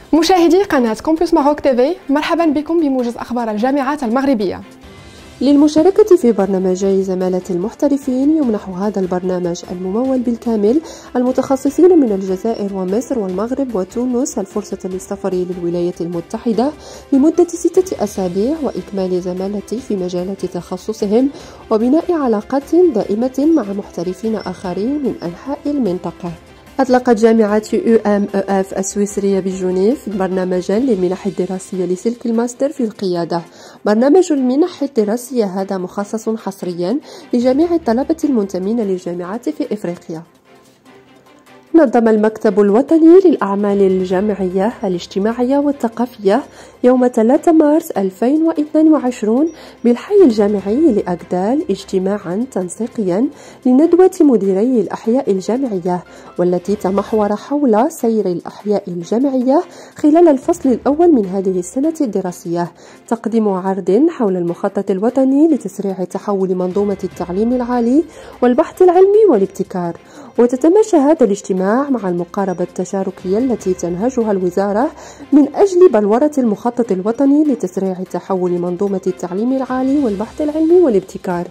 مشاهدي قناة كومبوس ماروك تيفي، مرحبا بكم بموجز أخبار الجامعات المغربية. للمشاركة في برنامجي زمالة المحترفين يمنح هذا البرنامج الممول بالكامل المتخصصين من الجزائر ومصر والمغرب وتونس الفرصة للسفر للولايات المتحدة لمدة 6 أسابيع وإكمال زمالة في مجالات تخصصهم وبناء علاقات دائمة مع محترفين آخرين من أنحاء المنطقة. أطلقت جامعة UMEF السويسرية بجنيف برنامجا للمنح الدراسية لسلك الماستر في القيادة. برنامج المنح الدراسية هذا مخصص حصريا لجميع الطلبة المنتمين للجامعات في إفريقيا. نظم المكتب الوطني للأعمال الجامعية الاجتماعية والثقافية يوم 3 مارس 2022 بالحي الجامعي لأكدال اجتماعا تنسيقيا لندوة مديري الأحياء الجامعية، والتي تمحور حول سير الأحياء الجامعية خلال الفصل الأول من هذه السنة الدراسية، تقديم عرض حول المخطط الوطني لتسريع تحول منظومة التعليم العالي والبحث العلمي والابتكار. وتتماشى هذا الاجتماع مع المقاربة التشاركية التي تنهجها الوزارة من أجل بلورة المخطط الوطني لتسريع تحول منظومة التعليم العالي والبحث العلمي والابتكار.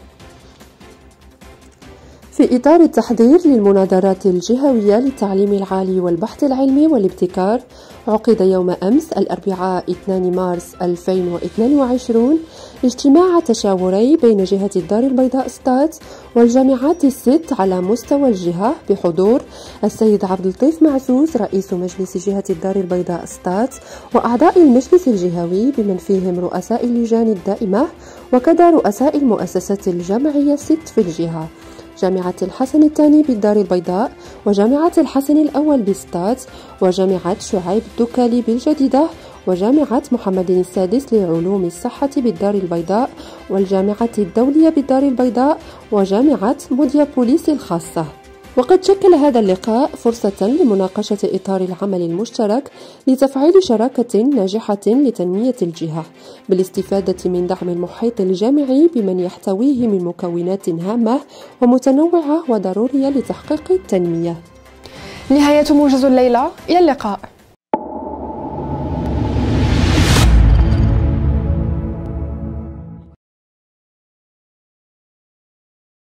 في إطار التحضير للمناظرات الجهوية للتعليم العالي والبحث العلمي والابتكار، عقد يوم أمس الأربعاء 2 مارس 2022 اجتماع تشاوري بين جهة الدار البيضاء ستات والجامعات الست على مستوى الجهة بحضور السيد عبد اللطيف معزوز رئيس مجلس جهة الدار البيضاء ستات وأعضاء المجلس الجهوي بمن فيهم رؤساء اللجان الدائمة وكذا رؤساء المؤسسات الجامعية 6 في الجهة: جامعة الحسن الثاني بالدار البيضاء، وجامعة الحسن الأول بستات، وجامعة شعيب الدكالي بالجديدة، وجامعة محمد السادس لعلوم الصحة بالدار البيضاء، والجامعة الدولية بالدار البيضاء، وجامعة موديابوليس الخاصة. وقد شكل هذا اللقاء فرصة لمناقشة إطار العمل المشترك لتفعيل شراكة ناجحة لتنمية الجهة بالاستفادة من دعم المحيط الجامعي بمن يحتويه من مكونات هامة ومتنوعة وضرورية لتحقيق التنمية. نهاية موجز الليلة، إلى اللقاء.